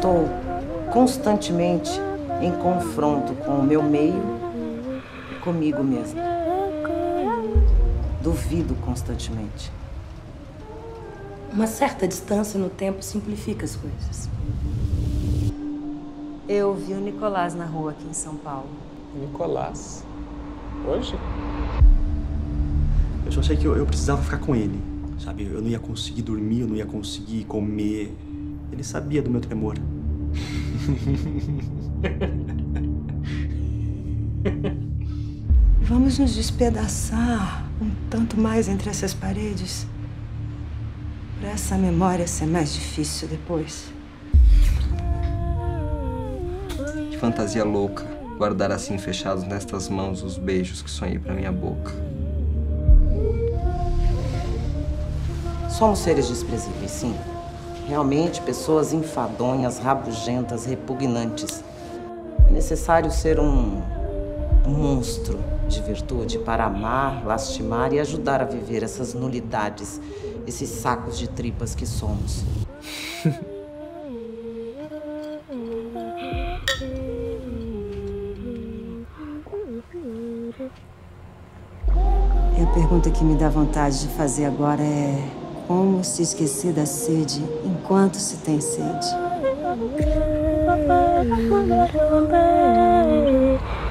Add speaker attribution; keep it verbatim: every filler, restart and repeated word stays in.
Speaker 1: estou constantemente em confronto com o meu meio e comigo mesma. Duvido constantemente.
Speaker 2: Uma certa distância no tempo simplifica as coisas.
Speaker 1: Eu vi o Nicolás na rua aqui em São Paulo.
Speaker 3: Nicolás? Hoje?
Speaker 4: Eu só sei que eu, eu precisava ficar com ele, sabe? Eu não ia conseguir dormir, eu não ia conseguir comer. Ele sabia do meu tremor.
Speaker 1: Vamos nos despedaçar um tanto mais entre essas paredes, para essa memória ser mais difícil depois.
Speaker 5: Que fantasia louca, guardar assim fechados nestas mãos os beijos que sonhei pra minha boca.
Speaker 1: Somos seres desprezíveis, sim. Realmente, pessoas enfadonhas, rabugentas, repugnantes. É necessário ser um, um monstro de virtude para amar, lastimar e ajudar a viver essas nulidades, esses sacos de tripas que somos.
Speaker 6: E a pergunta que me dá vontade de fazer agora é: como se esquecer da sede enquanto se tem sede?